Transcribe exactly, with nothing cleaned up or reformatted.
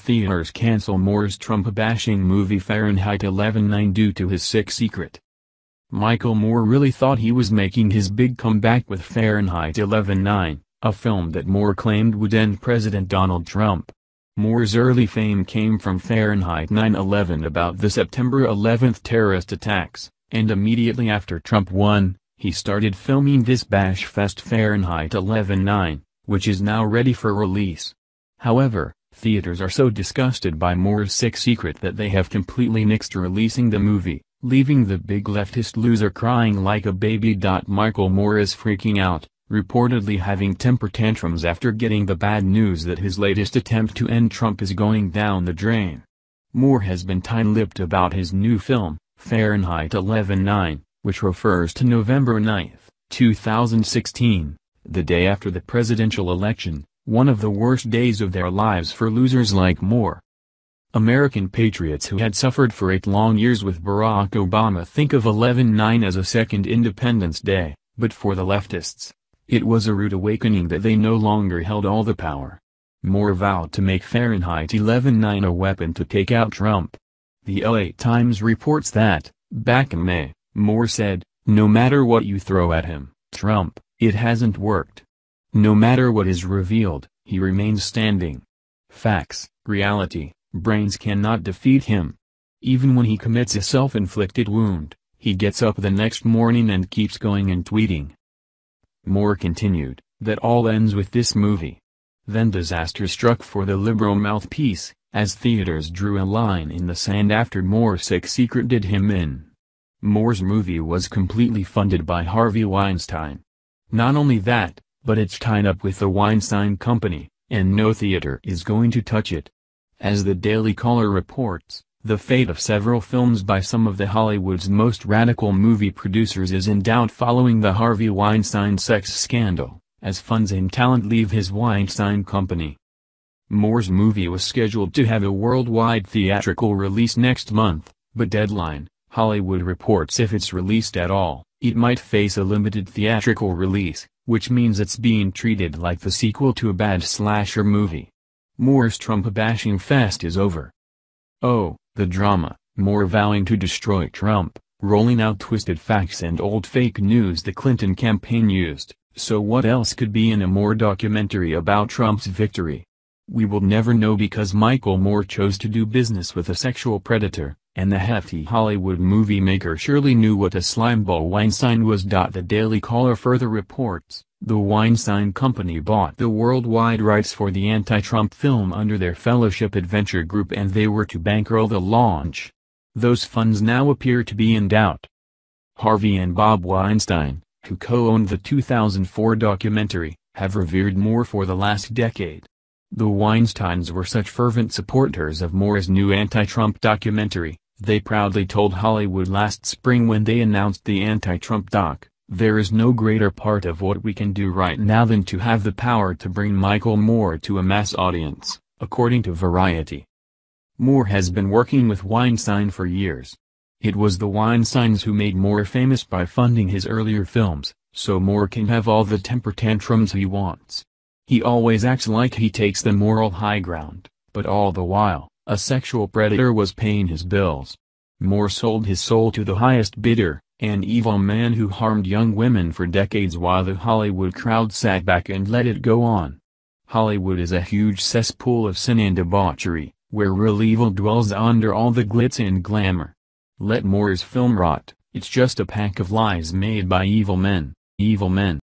theaters cancel Moore's Trump-bashing movie Fahrenheit eleven nine due to his sick secret. Michael Moore really thought he was making his big comeback with Fahrenheit eleven nine, a film that Moore claimed would end President Donald Trump. Moore's early fame came from Fahrenheit nine eleven about the September eleventh terrorist attacks, and immediately after Trump won, he started filming this bash fest Fahrenheit eleven nine, which is now ready for release. However, theaters are so disgusted by Moore's sick secret that they have completely nixed releasing the movie, leaving the big leftist loser crying like a baby. Michael Moore is freaking out, reportedly having temper tantrums after getting the bad news that his latest attempt to end Trump is going down the drain. Moore has been tight-lipped about his new film, Fahrenheit eleven nine, which refers to November ninth, two thousand sixteen, the day after the presidential election, one of the worst days of their lives for losers like Moore. American patriots who had suffered for eight long years with Barack Obama think of eleven nine as a second Independence Day, but for the leftists, it was a rude awakening that they no longer held all the power. Moore vowed to make Fahrenheit eleven nine a weapon to take out Trump. The L A Times reports that, back in May, Moore said, "No matter what you throw at him, Trump, it hasn't worked. No matter what is revealed, he remains standing. Facts, reality, brains cannot defeat him. Even when he commits a self-inflicted wound, he gets up the next morning and keeps going and tweeting." Moore continued, "That all ends with this movie." Then disaster struck for the liberal mouthpiece, as theaters drew a line in the sand after Moore's sick secret did him in. Moore's movie was completely funded by Harvey Weinstein. Not only that, but it's tied up with the Weinstein Company, and no theater is going to touch it. As the Daily Caller reports, the fate of several films by some of the Hollywood's most radical movie producers is in doubt following the Harvey Weinstein sex scandal, as funds and talent leave his Weinstein Company. Moore's movie was scheduled to have a worldwide theatrical release next month, but Deadline, Hollywood reports if it's released at all, it might face a limited theatrical release, which means it's being treated like the sequel to a bad slasher movie. Moore's Trump-bashing fest is over. Oh, the drama, Moore vowing to destroy Trump, rolling out twisted facts and old fake news the Clinton campaign used, so what else could be in a Moore documentary about Trump's victory? We will never know because Michael Moore chose to do business with a sexual predator, and the hefty Hollywood movie maker surely knew what a slimeball Weinstein was. The Daily Caller further reports, the Weinstein Company bought the worldwide rights for the anti-Trump film under their Fellowship Adventure Group and they were to bankroll the launch. Those funds now appear to be in doubt. Harvey and Bob Weinstein, who co-owned the two thousand four documentary, have revered Moore for the last decade. The Weinsteins were such fervent supporters of Moore's new anti-Trump documentary, they proudly told Hollywood last spring when they announced the anti-Trump doc, "There is no greater part of what we can do right now than to have the power to bring Michael Moore to a mass audience," according to Variety. Moore has been working with Weinstein for years. It was the Weinsteins who made Moore famous by funding his earlier films, so Moore can have all the temper tantrums he wants. He always acts like he takes the moral high ground, but all the while, a sexual predator was paying his bills. Moore sold his soul to the highest bidder, an evil man who harmed young women for decades while the Hollywood crowd sat back and let it go on. Hollywood is a huge cesspool of sin and debauchery, where real evil dwells under all the glitz and glamour. Let Moore's film rot, it's just a pack of lies made by evil men, evil men.